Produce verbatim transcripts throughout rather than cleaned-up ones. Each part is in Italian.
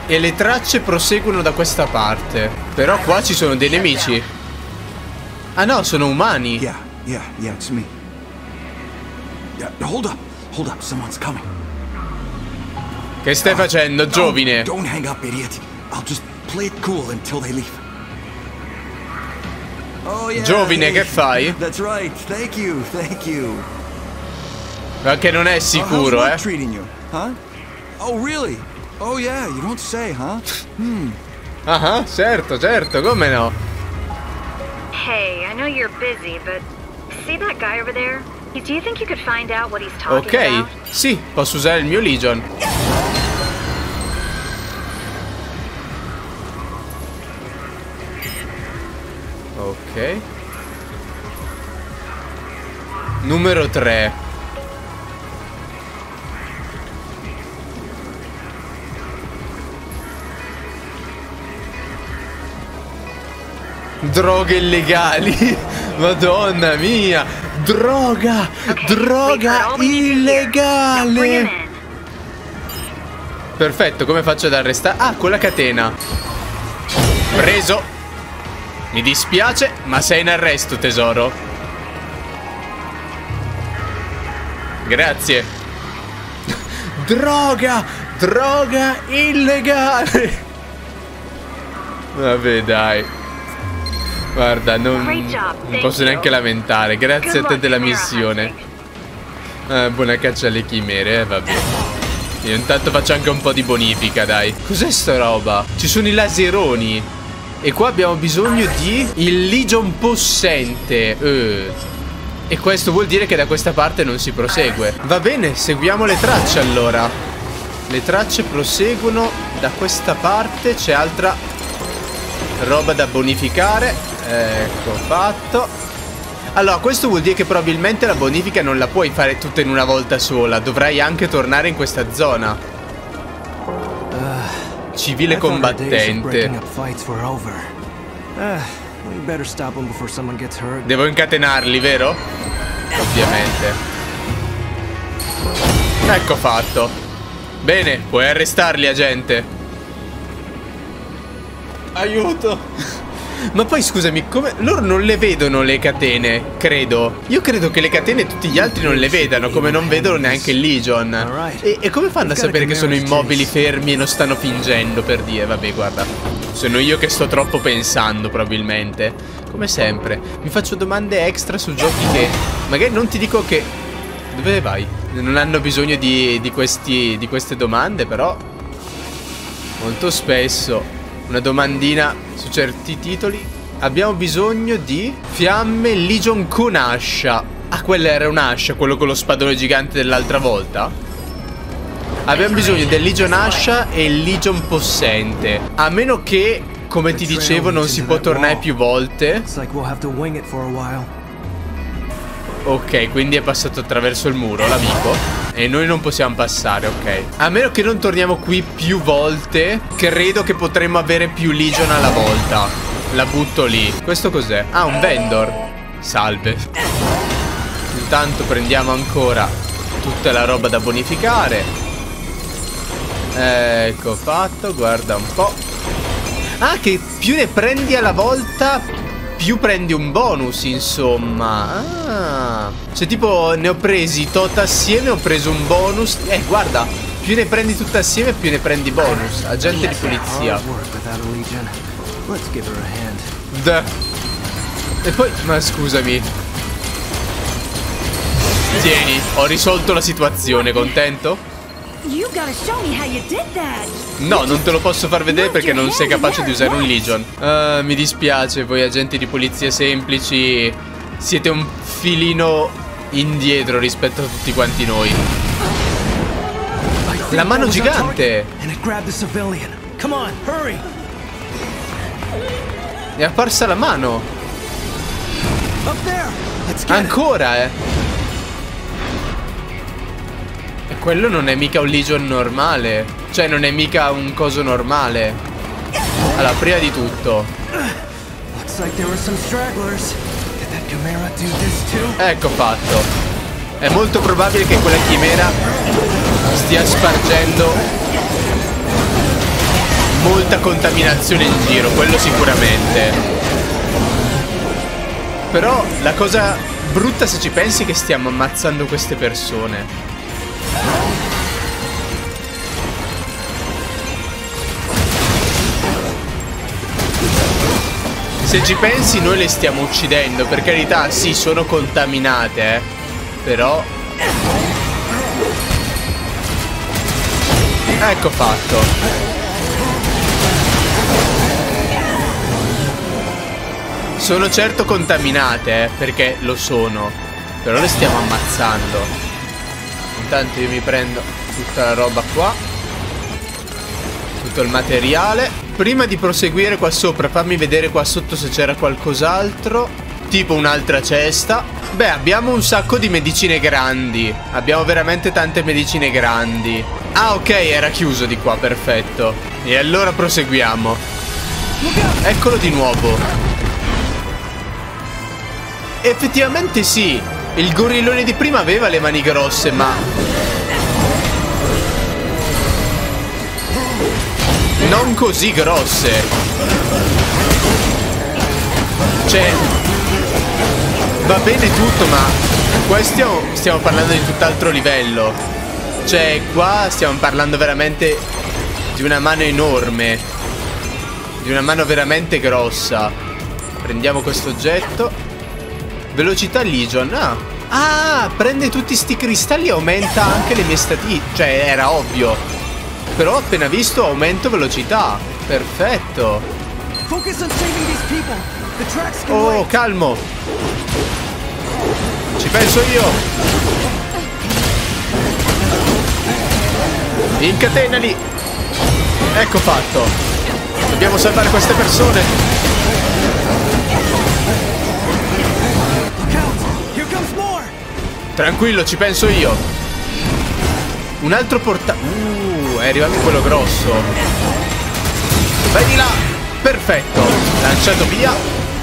E le tracce proseguono da questa parte. Però qua ci sono dei nemici. Ah no, sono umani. Yeah, yeah, yeah, it's me. Yeah, hold up, hold up, someone's coming. Che stai facendo, giovine? Don't hang up, idiot. I'll just play it cool until they leave. Oh yeah. Giovine, che fai? That's right. Thank you, thank you. Ma che non è sicuro, eh? Treating you, huh? Oh really? Oh yeah, you don't say, huh? Hmm. Ah, ah, certo, certo, come no? Hey, I know you're busy, but see that guy over there? Do you think you could find out what he's talking Ok, about? sì, posso usare il mio Legion. Ok. Numero tre. Droghe illegali. Madonna mia. Droga. Okay, Droga sweetheart, all we need is here. Now bring him illegale. in. Perfetto, come faccio ad arrestare? Ah, con la catena. Preso. Mi dispiace, ma sei in arresto, tesoro. Grazie. Droga. Droga illegale. Vabbè, dai. Guarda, non, non posso neanche lamentare. Grazie a te della missione. Ah, buona caccia alle chimere, eh, vabbè. Io intanto faccio anche un po' di bonifica, dai. Cos'è sta roba? Ci sono i laseroni. E qua abbiamo bisogno di il Legion possente. eh. E questo vuol dire che da questa parte non si prosegue. Va bene, seguiamo le tracce allora. Le tracce proseguono da questa parte. C'è altra roba da bonificare. Ecco fatto. Allora questo vuol dire che probabilmente la bonifica non la puoi fare tutta in una volta sola. Dovrai anche tornare in questa zona. Civile combattente. Devo incatenarli, vero? Ovviamente. Ecco fatto. Bene, puoi arrestarli, agente. Aiuto. Ma poi scusami, come... loro non le vedono le catene, credo. Io credo che le catene tutti gli altri non le vedano, come non vedono neanche il Legion. E, e come fanno a sapere che sono immobili, fermi e non stanno fingendo, per dire? Vabbè, guarda, sono io che sto troppo pensando, probabilmente. Come sempre. Mi faccio domande extra su giochi che... magari non ti dico che... Dove vai? Non hanno bisogno di, di, questi, di queste domande, però... molto spesso... una domandina su certi titoli. Abbiamo bisogno di fiamme Legion con ascia. Ah, quella era un'ascia, quello con lo spadone gigante dell'altra volta. Abbiamo bisogno del Legion ascia e il Legion possente. A meno che, come ti dicevo, non si può tornare più volte. Ok, quindi è passato attraverso il muro l'amico. E noi non possiamo passare, ok. A meno che non torniamo qui più volte, credo che potremmo avere più Legion alla volta. La butto lì. Questo cos'è? Ah, un vendor. Salve. Intanto prendiamo ancora tutta la roba da bonificare. Ecco fatto, guarda un po'. Ah, che più ne prendi alla volta, più prendi un bonus, insomma. Ah, cioè tipo ne ho presi tot assieme, ho preso un bonus. Eh, guarda, più ne prendi tutte assieme, più ne prendi bonus. Agente di polizia. Duh. E poi, ma scusami. Tieni, ho risolto la situazione, contento? No, non te lo posso far vedere perché non sei capace di usare un Legion. uh, Mi dispiace, voi agenti di polizia semplici siete un filino indietro rispetto a tutti quanti noi. La mano gigante. È apparsa la mano. Ancora, eh. E quello non è mica un Legion normale. Cioè non è mica un coso normale. Allora, prima di tutto, ecco fatto. È molto probabile che quella chimera stia spargendo molta contaminazione in giro, quello sicuramente. Però la cosa brutta, se ci pensi, è che stiamo ammazzando queste persone. Se ci pensi, noi le stiamo uccidendo. Per carità, sì, sono contaminate, eh. Però ecco fatto. Sono certo contaminate, eh, perché lo sono. Però le stiamo ammazzando. Intanto io mi prendo tutta la roba qua, tutto il materiale. Prima di proseguire qua sopra, fammi vedere qua sotto se c'era qualcos'altro. Tipo un'altra cesta. Beh, abbiamo un sacco di medicine grandi. Abbiamo veramente tante medicine grandi. Ah, ok, era chiuso di qua, perfetto. E allora proseguiamo. Eccolo di nuovo. Effettivamente sì. Il gorillone di prima aveva le mani grosse, ma non così grosse. Cioè, va bene tutto, ma qua stiamo, stiamo parlando di tutt'altro livello. Cioè, qua stiamo parlando veramente di una mano enorme, di una mano veramente grossa. Prendiamo questo oggetto. Velocità Legion. Ah, ah, prende tutti sti cristalli e aumenta anche le mie statistiche. Cioè, era ovvio. Però ho appena visto aumento velocità. Perfetto. Oh, calmo. Ci penso io. Incatenali. Ecco fatto. Dobbiamo salvare queste persone. Tranquillo, ci penso io. Un altro porta... Uh, è arrivato quello grosso. Vai di là. Perfetto. Lanciato via.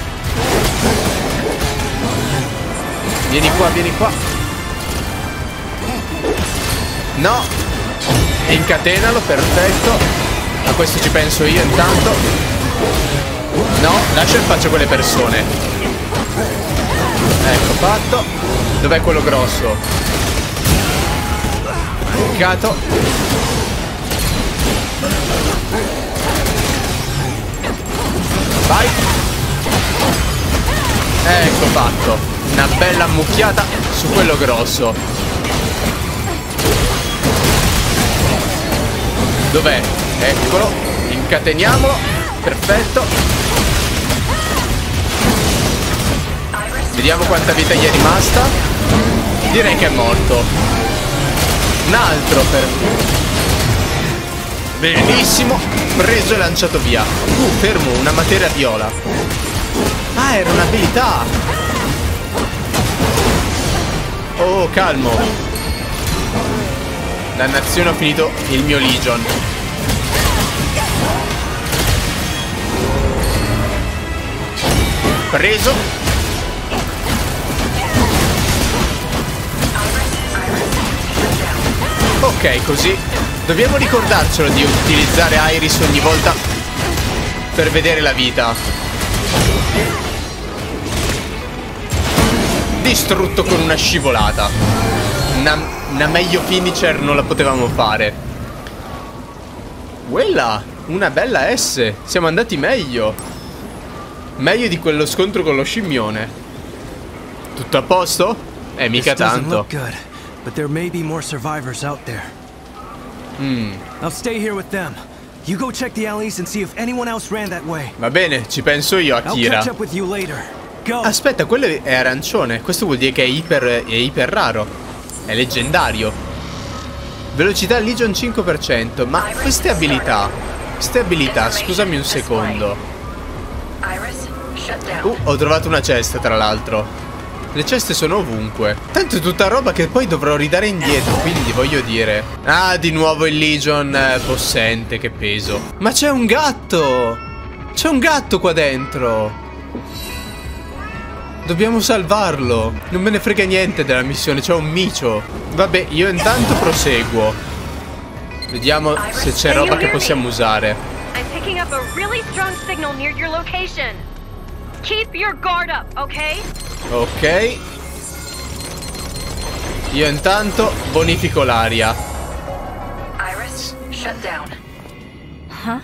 Vieni qua, vieni qua. No. Incatenalo, perfetto. A questo ci penso io intanto. No, lascia in faccia quelle persone. Ecco fatto. Dov'è quello grosso? Peccato. Vai. Ecco fatto. Una bella ammucchiata su quello grosso. Dov'è? Eccolo. Incateniamolo. Perfetto. Vediamo quanta vita gli è rimasta. Direi che è morto. Un altro per... Benissimo. Preso e lanciato via. Uh, fermo, una materia viola. Ah, era un'abilità. Oh, calmo. Dannazione, ho finito il mio Legion. Preso. Ok, così dobbiamo ricordarcelo di utilizzare Iris ogni volta per vedere la vita. Distrutto con una scivolata. Una, una meglio finisher non la potevamo fare. Quella, una bella S. Siamo andati meglio. Meglio di quello scontro con lo scimmione. Tutto a posto? Eh, mica tanto. But there may be more survivors out there. Mm. I'll stay here with them. You go check the alleys and see if anyone else ran that way. Va bene, ci penso io, Akira. I'll catch up with you later. Go. Aspetta, quello è arancione. Questo vuol dire che è iper, è iper raro. È leggendario. Velocità Legion cinque per cento. Ma queste abilità, queste abilità, scusami un secondo. Uh, ho trovato una cesta, tra l'altro. Le ceste sono ovunque. Tanto è tutta roba che poi dovrò ridare indietro. Quindi voglio dire... Ah, di nuovo il Legion eh, possente, che peso. Ma c'è un gatto. C'è un gatto qua dentro. Dobbiamo salvarlo. Non me ne frega niente della missione. C'è un micio. Vabbè, io intanto proseguo. Vediamo se c'è roba che possiamo usare. I'm picking up a really strong signal near your location. Keep your guard up, ok? Ok. Io intanto bonifico l'aria. Iris, shut down. Huh?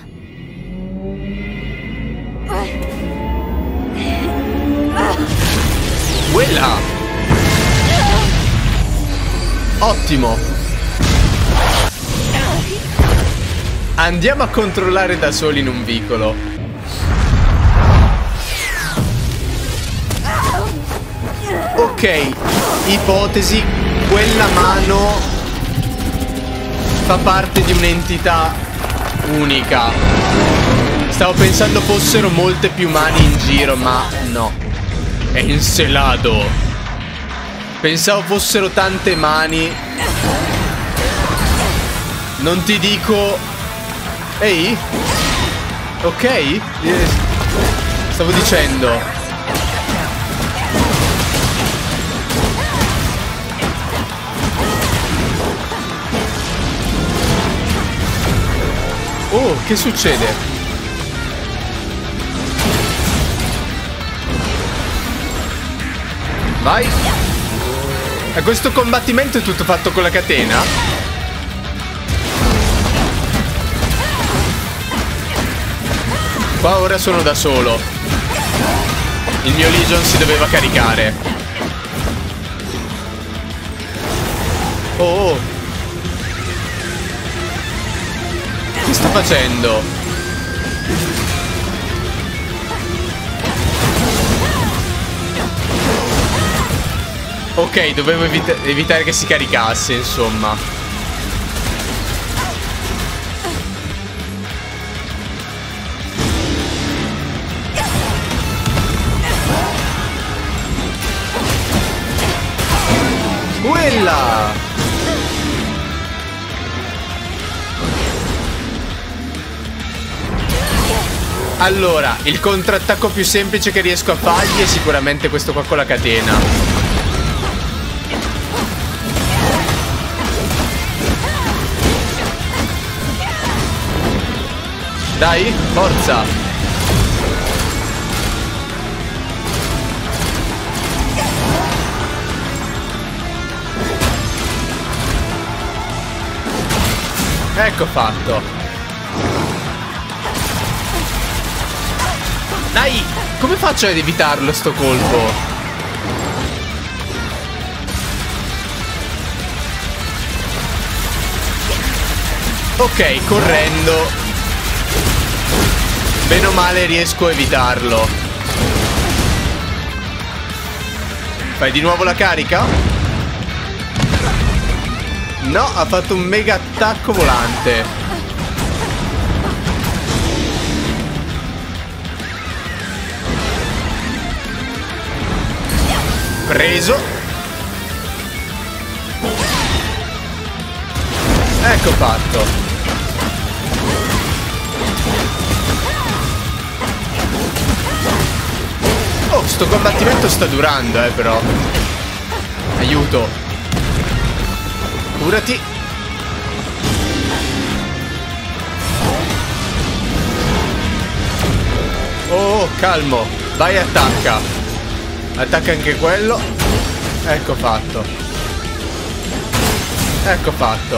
Quella! Ottimo! Andiamo a controllare da soli in un vicolo. Ok, ipotesi, quella mano fa parte di un'entità unica. Stavo pensando fossero molte più mani in giro, ma no. È Encelado. Pensavo fossero tante mani. Non ti dico. Ehi? Ok? Eh, Stavo dicendo. Oh, che succede? Vai. E questo combattimento è tutto fatto con la catena? Qua ora sono da solo. Il mio Legion si doveva caricare. Oh, oh. Che sta facendo? Ok, dovevo evita evitare che si caricasse, insomma. Quella! Allora, il contrattacco più semplice che riesco a fargli è sicuramente questo qua con la catena. Dai, forza. Ecco fatto. Dai, come faccio ad evitarlo sto colpo? Ok, correndo. Bene o male riesco a evitarlo. Fai di nuovo la carica? No, ha fatto un mega attacco volante. Preso. Ecco fatto. Oh, sto combattimento sta durando, eh, però. Aiuto. Curati. Oh, calmo. Vai, attacca. Attacca anche quello. Ecco fatto. Ecco fatto.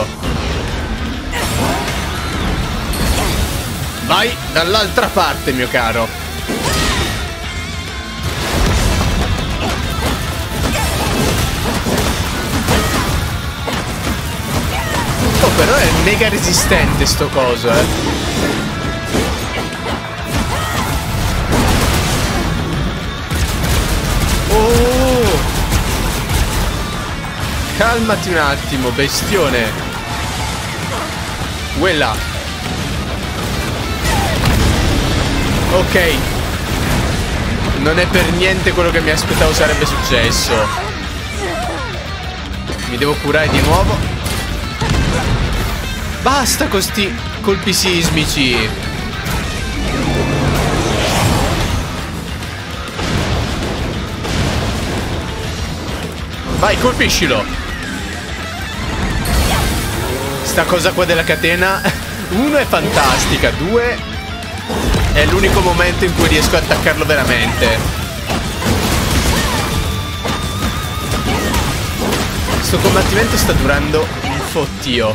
Vai dall'altra parte, mio caro. Oh, però è mega resistente sto coso, eh. Oh! Calmati un attimo, bestione. Quella. Ok. Non è per niente quello che mi aspettavo sarebbe successo. Mi devo curare di nuovo. Basta con sti colpi sismici. Vai, colpiscilo. Sta cosa qua della catena, uno, è fantastica. Due, è l'unico momento in cui riesco a attaccarlo veramente. Questo combattimento sta durando un fottio.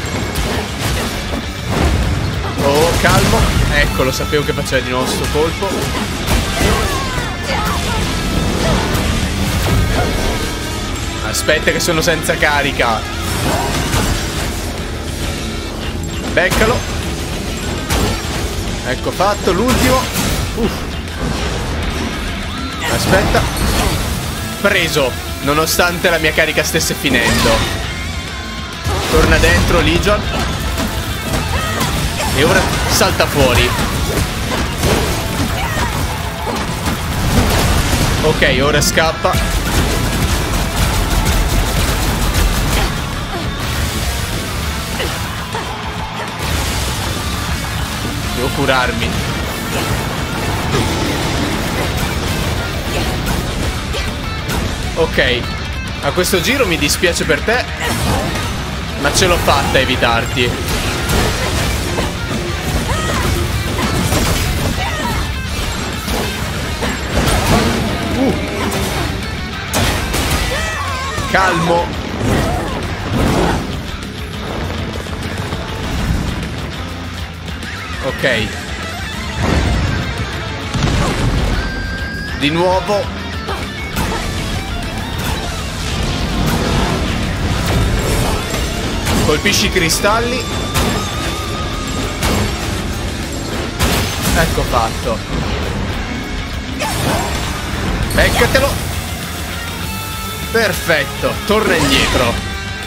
Oh, calmo. Eccolo, sapevo che faceva di nuovo sto colpo. Aspetta che sono senza carica. Beccalo. Ecco fatto, l'ultimo. Uff. Aspetta. Preso, nonostante la mia carica stesse finendo. Torna dentro Legion. E ora salta fuori. Ok, ora scappa. Devo curarmi. Ok, a questo giro mi dispiace per te, ma ce l'ho fatta a evitarti. Uh. Calmo. Ok. Di nuovo. Colpisci i cristalli. Ecco fatto. Beccatelo. Perfetto. Torna indietro.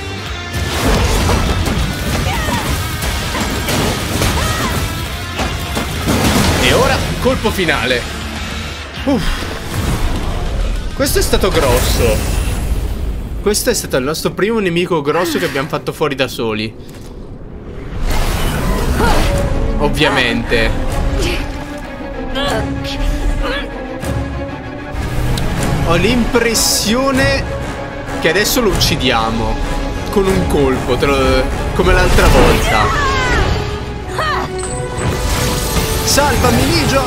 E ora, colpo finale. Uff. Questo è stato grosso. Questo è stato il nostro primo nemico grosso che abbiamo fatto fuori da soli. Ovviamente. Ho l'impressione che adesso lo uccidiamo con un colpo, te lo... come l'altra volta. Salvami, Legion!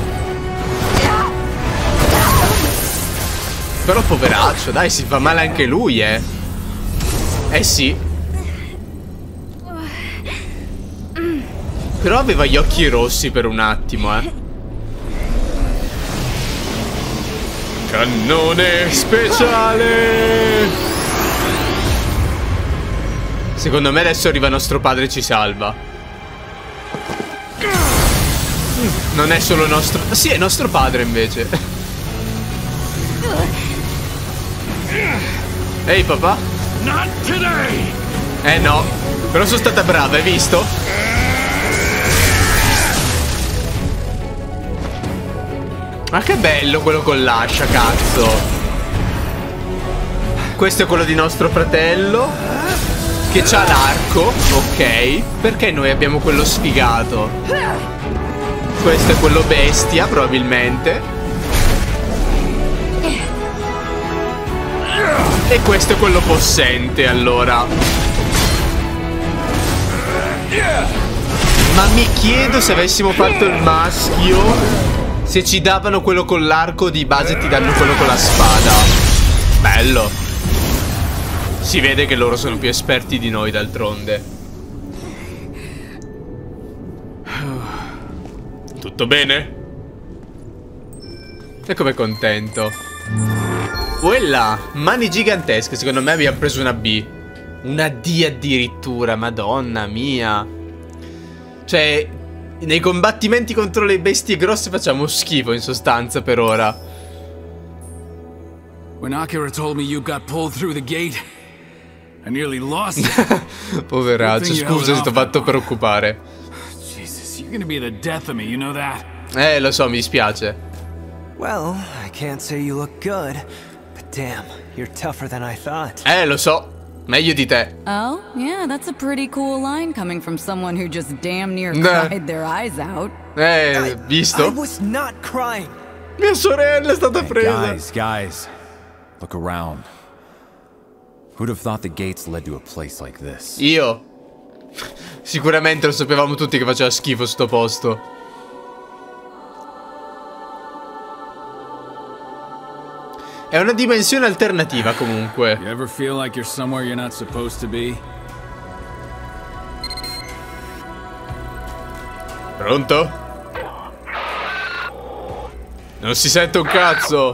Però poveraccio, dai, si fa male anche lui, eh. Eh sì. Però aveva gli occhi rossi per un attimo, eh. Cannone speciale! Secondo me adesso arriva nostro padre e ci salva. Non è solo nostro... Sì, è nostro padre invece. Ehi papà. Not today. Eh no. Però sono stata brava, hai visto? Ma che bello quello con l'ascia, cazzo. Questo è quello di nostro fratello, che c'ha l'arco. Ok. Perché noi abbiamo quello sfigato? Questo è quello bestia, probabilmente. E questo è quello possente, allora. Ma mi chiedo se avessimo fatto il maschio, se ci davano quello con l'arco di base e ti danno quello con la spada. Bello. Si vede che loro sono più esperti di noi, d'altronde. Tutto bene? E com'è contento. Quella, mani gigantesche. Secondo me abbiamo preso una B. Una D addirittura, madonna mia. Cioè, nei combattimenti contro le bestie grosse facciamo schifo in sostanza per ora. When Akira told me you got pulled through the gate, I nearly lost it. Poveraccio, scusa se ti ho fatto preoccupare. Jesus, you're gonna be the death of me, you know that? Eh, lo so, mi dispiace. Well, I can't say you look good, but damn, you're tougher than I thought. Eh, lo so. Meglio di te. Oh, yeah, that's a pretty cool line coming from someone who just damn near Nah. cried their eyes out. Eh, visto? I was not crying. Mia sorella è stata presa. Guys, guys, look around. Who'd have thought the gates led to a place like this? Io. Sicuramente lo sapevamo tutti che faceva schifo sto posto. È una dimensione alternativa comunque. You ever feel like you're somewhere you're not supposed to be? Pronto? Non si sente un cazzo.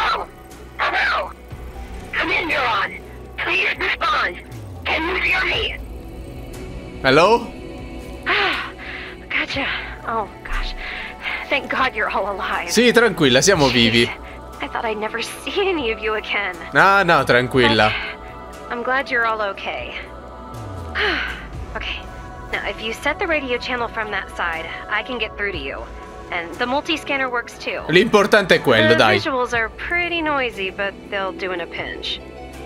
Come in, Neuron. Please respond. Can you hear me? Hello? Gotcha. Oh, gosh. Thank God you're all alive. Sì, tranquilla, siamo vivi. I thought I'd never see any of you again. Ah, no, tranquilla. I'm glad you're all okay. Okay. Now, if you set the radio channel from that side, I can get through to you. And the multi-scanner works too. L'importante è quello, The dai. visuals are pretty noisy, but they'll do in a pinch.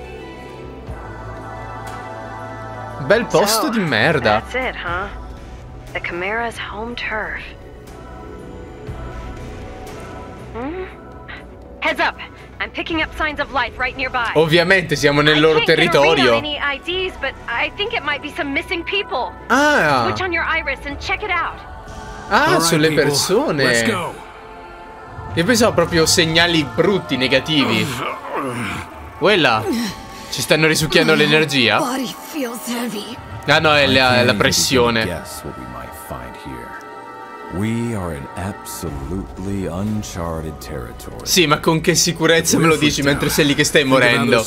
Bel posto So, di merda. That's it, huh? The Chimera's home turf. Hmm? Heads up! I'm picking up signs of life right nearby. Ovviamente siamo nel loro I can't get a read territorio. on any I Ds, but I think it might be some missing people. Ah, Switch on your iris and check it out. ah, sulle persone. Io pensavo proprio segnali brutti, negativi. Quella. Ci stanno risucchiando l'energia? Body feels heavy. Ah no, è la, è la pressione. Guess what we might find here. We are in absolutely uncharted territory. Sì, ma con che sicurezza me lo dici mentre sei lì che stai morendo?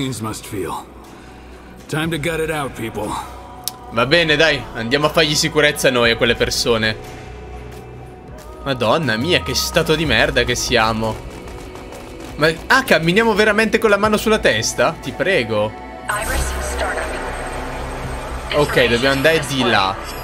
Va bene, dai, andiamo a fargli sicurezza noi a quelle persone. Madonna mia, che stato di merda che siamo. Ma ah, camminiamo veramente con la mano sulla testa? Ti prego. Iris startup. Ok, dobbiamo andare di là.